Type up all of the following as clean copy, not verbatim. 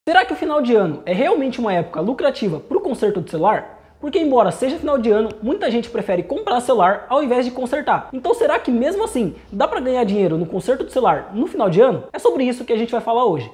Será que o final de ano é realmente uma época lucrativa para o conserto do celular? Porque embora seja final de ano, muita gente prefere comprar celular ao invés de consertar. Então será que mesmo assim dá para ganhar dinheiro no conserto do celular no final de ano? É sobre isso que a gente vai falar hoje.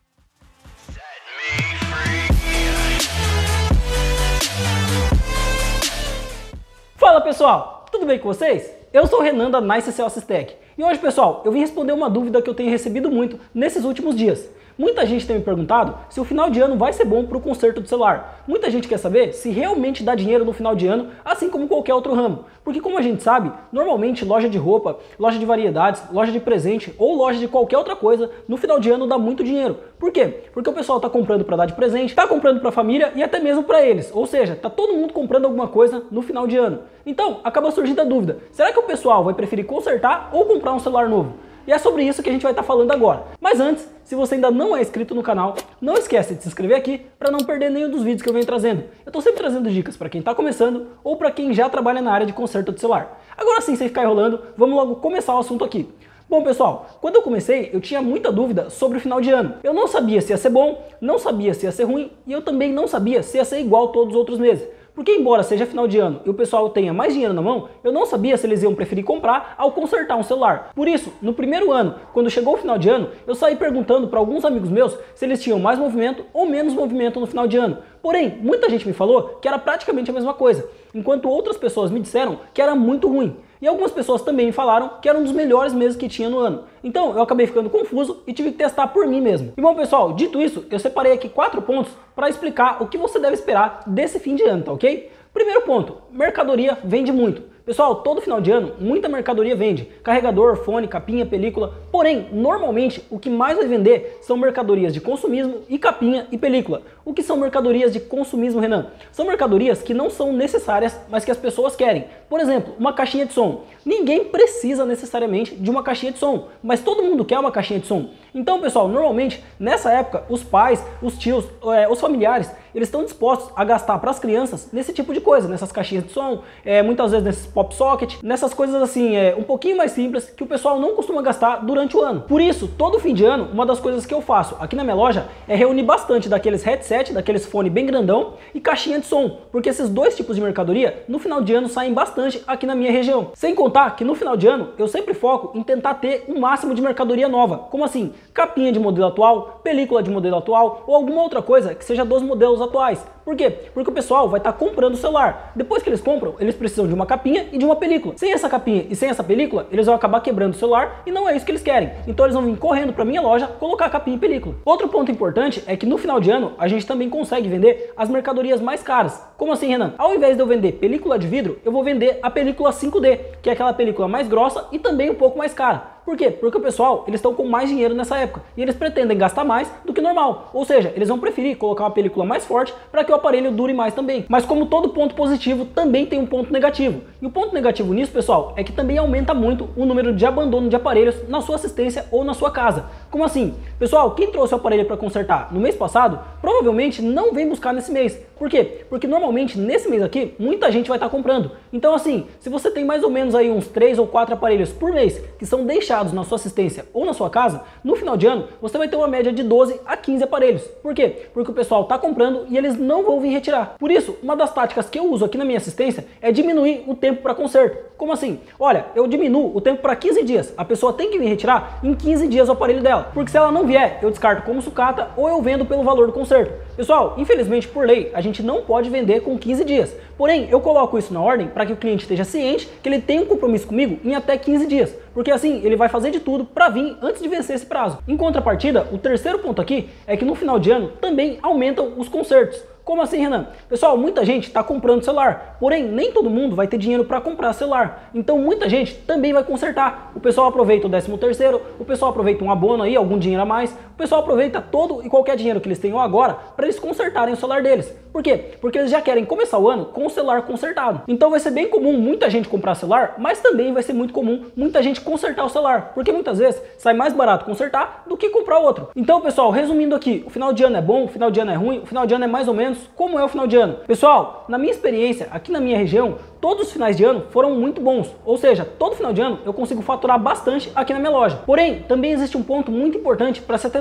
Fala pessoal, tudo bem com vocês? Eu sou o Renan da Nice Sales Tech e hoje pessoal, eu vim responder uma dúvida que eu tenho recebido muito nesses últimos dias. Muita gente tem me perguntado se o final de ano vai ser bom para o conserto do celular. Muita gente quer saber se realmente dá dinheiro no final de ano, assim como qualquer outro ramo. Porque como a gente sabe, normalmente loja de roupa, loja de variedades, loja de presente ou loja de qualquer outra coisa, no final de ano dá muito dinheiro. Por quê? Porque o pessoal está comprando para dar de presente, está comprando para a família e até mesmo para eles. Ou seja, está todo mundo comprando alguma coisa no final de ano. Então, acaba surgindo a dúvida, será que o pessoal vai preferir consertar ou comprar um celular novo? E é sobre isso que a gente vai estar falando agora. Mas antes, se você ainda não é inscrito no canal, não esquece de se inscrever aqui para não perder nenhum dos vídeos que eu venho trazendo. Eu estou sempre trazendo dicas para quem está começando ou para quem já trabalha na área de conserto de celular. Agora sim, sem ficar enrolando, vamos logo começar o assunto aqui. Bom pessoal, quando eu comecei eu tinha muita dúvida sobre o final de ano. Eu não sabia se ia ser bom, não sabia se ia ser ruim e eu também não sabia se ia ser igual todos os outros meses. Porque embora seja final de ano e o pessoal tenha mais dinheiro na mão, eu não sabia se eles iam preferir comprar ao consertar um celular. Por isso, no primeiro ano, quando chegou o final de ano, eu saí perguntando para alguns amigos meus se eles tinham mais movimento ou menos movimento no final de ano. Porém, muita gente me falou que era praticamente a mesma coisa, enquanto outras pessoas me disseram que era muito ruim. E algumas pessoas também me falaram que era um dos melhores meses que tinha no ano. Então eu acabei ficando confuso e tive que testar por mim mesmo. E bom pessoal, dito isso, eu separei aqui 4 pontos para explicar o que você deve esperar desse fim de ano, tá ok? Primeiro ponto, mercadoria vende muito. Pessoal, todo final de ano, muita mercadoria vende. Carregador, fone, capinha, película. Porém, normalmente, o que mais vai vender são mercadorias de consumismo e capinha e película. O que são mercadorias de consumismo, Renan? São mercadorias que não são necessárias, mas que as pessoas querem. Por exemplo, uma caixinha de som. Ninguém precisa necessariamente de uma caixinha de som, mas todo mundo quer uma caixinha de som. Então, pessoal, normalmente, nessa época, os pais, os tios, os familiares, eles estão dispostos a gastar para as crianças nesse tipo de coisa, nessas caixinhas de som, muitas vezes nesses pop socket, nessas coisas assim, um pouquinho mais simples, que o pessoal não costuma gastar durante o ano. Por isso, todo fim de ano, uma das coisas que eu faço aqui na minha loja é reunir bastante daqueles headset, daqueles fone bem grandão e caixinha de som, porque esses dois tipos de mercadoria, no final de ano, saem bastante aqui na minha região. Sem contar que no final de ano, eu sempre foco em tentar ter o máximo de mercadoria nova, como assim, capinha de modelo atual, película de modelo atual ou alguma outra coisa que seja dos modelos atuais. Por quê? Porque o pessoal vai estar comprando o celular. Depois que eles compram, eles precisam de uma capinha e de uma película. Sem essa capinha e sem essa película, eles vão acabar quebrando o celular e não é isso que eles querem. Então eles vão vir correndo para minha loja colocar capinha e película. Outro ponto importante é que no final de ano, a gente também consegue vender as mercadorias mais caras. Como assim, Renan? Ao invés de eu vender película de vidro, eu vou vender a película 5D, que é aquela película mais grossa e também um pouco mais cara. Por quê? Porque o pessoal, eles estão com mais dinheiro nessa época e eles pretendem gastar mais do que normal. Ou seja, eles vão preferir colocar uma película mais forte para que o aparelho dure mais também. Mas como todo ponto positivo, também tem um ponto negativo. E o ponto negativo nisso, pessoal, é que também aumenta muito o número de abandono de aparelhos na sua assistência ou na sua casa. Como assim? Pessoal, quem trouxe o aparelho para consertar no mês passado, provavelmente não vem buscar nesse mês. Por quê? Porque normalmente nesse mês aqui, muita gente vai estar comprando. Então assim, se você tem mais ou menos aí uns 3 ou 4 aparelhos por mês que são deixados na sua assistência ou na sua casa, no final de ano, você vai ter uma média de 12 a 15 aparelhos. Por quê? Porque o pessoal está comprando e eles não vão vir retirar. Por isso, uma das táticas que eu uso aqui na minha assistência é diminuir o tempo para conserto. Como assim? Olha, eu diminuo o tempo para 15 dias. A pessoa tem que vir retirar em 15 dias o aparelho dela. Porque se ela não vier, eu descarto como sucata ou eu vendo pelo valor do conserto. Pessoal, infelizmente por lei, a gente não pode vender com 15 dias. Porém, eu coloco isso na ordem para que o cliente esteja ciente que ele tem um compromisso comigo em até 15 dias. Porque assim, ele vai fazer de tudo para vir antes de vencer esse prazo. Em contrapartida, o terceiro ponto aqui é que no final de ano também aumentam os consertos. Como assim, Renan? Pessoal, muita gente está comprando celular, porém nem todo mundo vai ter dinheiro para comprar celular. Então muita gente também vai consertar. O pessoal aproveita o 13º, o pessoal aproveita um abono aí, algum dinheiro a mais. O pessoal aproveita todo e qualquer dinheiro que eles tenham agora para eles consertarem o celular deles. Por quê? Porque eles já querem começar o ano com o celular consertado. Então vai ser bem comum muita gente comprar celular, mas também vai ser muito comum muita gente consertar o celular, porque muitas vezes sai mais barato consertar do que comprar outro. Então, pessoal, resumindo aqui, o final de ano é bom, o final de ano é ruim, o final de ano é mais ou menos como é o final de ano. Pessoal, na minha experiência, aqui na minha região, todos os finais de ano foram muito bons, ou seja, todo final de ano eu consigo faturar bastante aqui na minha loja. Porém, também existe um ponto muito importante para se atentar.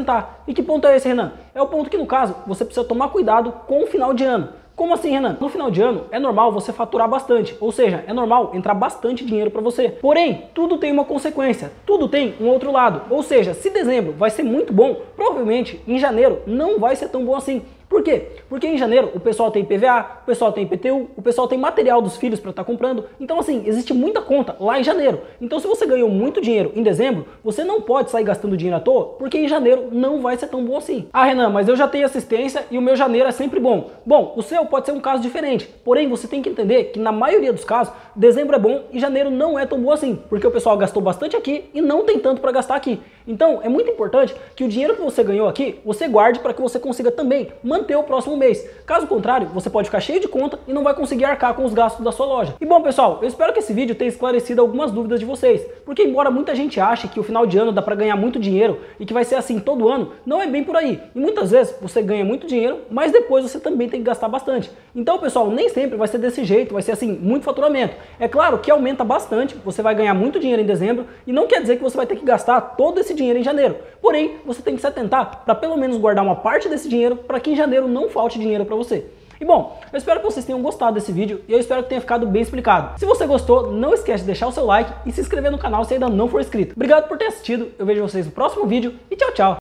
aumentar. E que ponto é esse, Renan? É o ponto que, no caso, você precisa tomar cuidado com o final de ano. Como assim, Renan? No final de ano é normal você faturar bastante, ou seja, é normal entrar bastante dinheiro para você. Porém, tudo tem uma consequência, tudo tem um outro lado. Ou seja, se dezembro vai ser muito bom, provavelmente em janeiro não vai ser tão bom assim. Por quê? Porque em janeiro o pessoal tem IPVA, o pessoal tem IPTU, o pessoal tem material dos filhos para estar comprando. Então assim, existe muita conta lá em janeiro. Então se você ganhou muito dinheiro em dezembro, você não pode sair gastando dinheiro à toa, porque em janeiro não vai ser tão bom assim. Ah, Renan, mas eu já tenho assistência e o meu janeiro é sempre bom. Bom, o seu pode ser um caso diferente. Porém, você tem que entender que na maioria dos casos, dezembro é bom e janeiro não é tão bom assim, porque o pessoal gastou bastante aqui e não tem tanto para gastar aqui. Então, é muito importante que o dinheiro que você ganhou aqui, você guarde para que você consiga também manter o próximo mês. Caso contrário, você pode ficar cheio de conta e não vai conseguir arcar com os gastos da sua loja. E bom, pessoal, eu espero que esse vídeo tenha esclarecido algumas dúvidas de vocês, porque embora muita gente ache que o final de ano dá para ganhar muito dinheiro e que vai ser assim todo ano, não é bem por aí. E muitas vezes você ganha muito dinheiro, mas depois você também tem que gastar bastante. Então, pessoal, nem sempre vai ser desse jeito, vai ser assim, muito faturamento. É claro que aumenta bastante, você vai ganhar muito dinheiro em dezembro e não quer dizer que você vai ter que gastar todo esse dinheiro em janeiro. Porém, você tem que se atentar para pelo menos guardar uma parte desse dinheiro para que em janeiro não falte dinheiro para você. E bom, eu espero que vocês tenham gostado desse vídeo e eu espero que tenha ficado bem explicado. Se você gostou, não esquece de deixar o seu like e se inscrever no canal se ainda não for inscrito. Obrigado por ter assistido, eu vejo vocês no próximo vídeo e tchau, tchau!